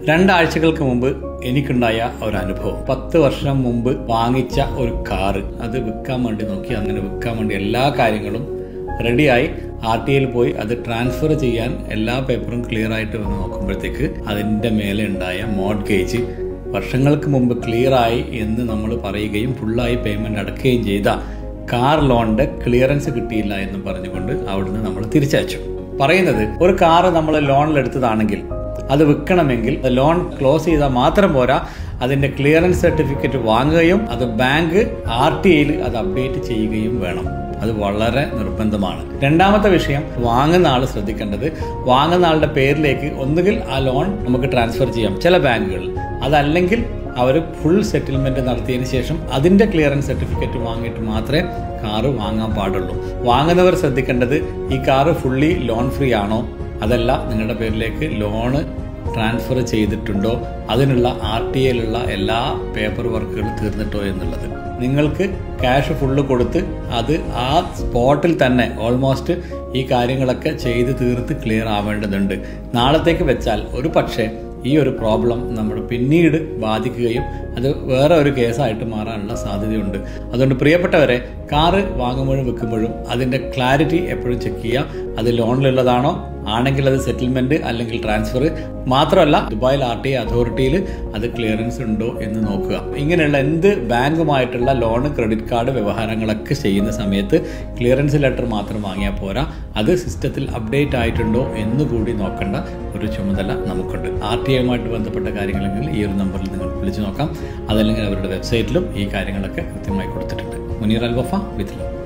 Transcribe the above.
രണ്ടാഴ്ചകൾക്ക് മുമ്പ് എനിക്കുണ്ടായ ഒരു അനുഭവം. 10 വർഷം മുമ്പ് വാങ്ങിച്ച ഒരു കാറ് അത് വിൽക്കാൻ വേണ്ടി നോക്കി. അങ്ങനെ വിൽക്കാൻ വേണ്ടി എല്ലാ കാര്യങ്ങളും റെഡിയായി RTIയിൽ പോയി അത് ട്രാൻസ്ഫർ ചെയ്യാൻ എല്ലാ പേപ്പറും ക്ലിയർ ആയിട്ട് വന്ന് നോക്കുമ്പോഴത്തേക്ക് അതിൻ്റെ മേലെ ഉണ്ടായ മോർട്ട്ഗേജ് വർഷങ്ങൾക്ക് മുമ്പ് ക്ലിയറായി എന്ന് നമ്മൾ പറയുകയും ഫുള്ളായി പേയ്മെൻറ്റ് അടക്കുകയും ചെയ്ത കാർ ലോണിൻ്റെ ക്ലിയറൻസ് കിട്ടിയില്ല എന്ന് പറഞ്ഞുകൊണ്ട് അവിടുന്ന് നമ്മൾ തിരിച്ചയച്ചു. പറയുന്നത് ഒരു കാറ് നമ്മൾ ലോണിലെടുത്തതാണെങ്കിൽ അത് വിൽക്കണമെങ്കിൽ ലോൺ ക്ലോസ് ചെയ്താൽ മാത്രം പോരാ, അതിൻ്റെ ക്ലിയറൻസ് സർട്ടിഫിക്കറ്റ് വാങ്ങുകയും അത് ബാങ്ക് RTIയിൽ അത് അപ്ഡേറ്റ് ചെയ്യുകയും വേണം. അത് വളരെ നിർബന്ധമാണ്. രണ്ടാമത്തെ വിഷയം, വാങ്ങുന്ന ആൾ ശ്രദ്ധിക്കേണ്ടത്, വാങ്ങുന്ന ആളുടെ പേരിലേക്ക് ഒന്നുകിൽ ആ ലോൺ നമുക്ക് ട്രാൻസ്ഫർ ചെയ്യാം ചില ബാങ്കുകളിൽ, അതല്ലെങ്കിൽ അവർ ഫുൾ സെറ്റിൽമെന്റ് നടത്തിയതിന് ശേഷം അതിൻ്റെ ക്ലിയറൻസ് സർട്ടിഫിക്കറ്റ് വാങ്ങിയിട്ട് മാത്രമേ കാറ് വാങ്ങാൻ പാടുള്ളൂ. വാങ്ങുന്നവർ ശ്രദ്ധിക്കേണ്ടത്, ഈ കാറ് ഫുള്ളി ലോൺ ഫ്രീ ആണോ, അതല്ല നിങ്ങളുടെ പേരിലേക്ക് ലോണ് ട്രാൻസ്ഫർ ചെയ്തിട്ടുണ്ടോ, അതിനുള്ള RTIയിലുള്ള എല്ലാ പേപ്പർ വർക്കുകളും തീർന്നിട്ടോ എന്നുള്ളത്. നിങ്ങൾക്ക് ക്യാഷ് ഫുള്ള് കൊടുത്ത് അത് ആ സ്പോട്ടിൽ തന്നെ ഓൾമോസ്റ്റ് ഈ കാര്യങ്ങളൊക്കെ ചെയ്ത് തീർത്ത് ക്ലിയർ ആവേണ്ടതുണ്ട്. നാളത്തേക്ക് വെച്ചാൽ ഒരു പക്ഷേ ഈ ഒരു പ്രോബ്ലം നമ്മൾ പിന്നീട് ബാധിക്കുകയും അത് വേറെ ഒരു കേസായിട്ട് മാറാനുള്ള സാധ്യതയുണ്ട്. അതുകൊണ്ട് പ്രിയപ്പെട്ടവരെ, കാറ് വാങ്ങുമ്പോഴും വിൽക്കുമ്പോഴും അതിൻ്റെ ക്ലാരിറ്റി എപ്പോഴും ചെക്ക് ചെയ്യുക. അത് ലോണിലുള്ളതാണോ, ആണെങ്കിൽ അത് സെറ്റിൽമെന്റ് അല്ലെങ്കിൽ ട്രാൻസ്ഫർ, മാത്രമല്ല ദുബായിൽ RTI അതോറിറ്റിയിൽ അത് ക്ലിയറൻസ് ഉണ്ടോ എന്ന് നോക്കുക. ഇങ്ങനെയുള്ള എന്ത് ബാങ്കുമായിട്ടുള്ള ലോൺ, ക്രെഡിറ്റ് കാർഡ് വ്യവഹാരങ്ങളൊക്കെ ചെയ്യുന്ന സമയത്ത് ക്ലിയറൻസ് ലെറ്റർ മാത്രം വാങ്ങിയാൽ പോരാ, അത് സിസ്റ്റത്തിൽ അപ്ഡേറ്റ് ആയിട്ടുണ്ടോ എന്നുകൂടി നോക്കേണ്ട ഒരു ചുമതല നമുക്കുണ്ട്. RTIയുമായിട്ട് ബന്ധപ്പെട്ട കാര്യങ്ങളെങ്കിൽ ഈ ഒരു നമ്പറിൽ നിങ്ങൾ വിളിച്ചു നോക്കാം. അതല്ലെങ്കിൽ അവരുടെ വെബ്സൈറ്റിലും ഈ കാര്യങ്ങളൊക്കെ കൃത്യമായി കൊടുത്തിട്ടുണ്ട്. Muneer Al Wafa with love.